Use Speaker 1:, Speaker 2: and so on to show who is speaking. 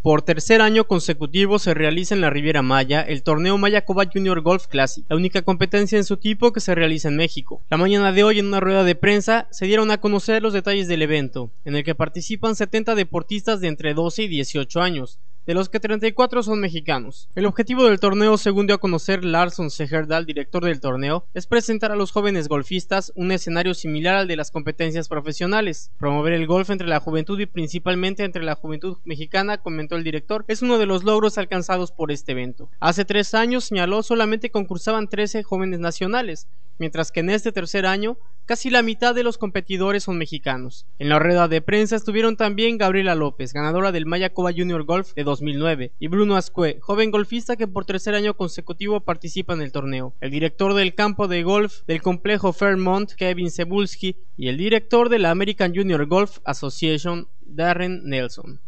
Speaker 1: Por tercer año consecutivo se realiza en la Riviera Maya el torneo Mayakoba Junior Golf Classic, la única competencia en su tipo que se realiza en México. La mañana de hoy, en una rueda de prensa, se dieron a conocer los detalles del evento, en el que participan 70 deportistas de entre 12 y 18 años, de los que 34 son mexicanos. El objetivo del torneo, según dio a conocer Larson Seherdal, director del torneo, es presentar a los jóvenes golfistas un escenario similar al de las competencias profesionales. Promover el golf entre la juventud y principalmente entre la juventud mexicana, comentó el director, es uno de los logros alcanzados por este evento. Hace 3 años, señaló, solamente concursaban 13 jóvenes nacionales, mientras que en este tercer año casi la mitad de los competidores son mexicanos. En la rueda de prensa estuvieron también Gabriela López, ganadora del Mayakoba Junior Golf de 2009, y Bruno Ascue, joven golfista que por tercer año consecutivo participa en el torneo. El director del campo de golf del complejo Fairmont, Kevin Cebulski, y el director de la American Junior Golf Association, Darren Nelson.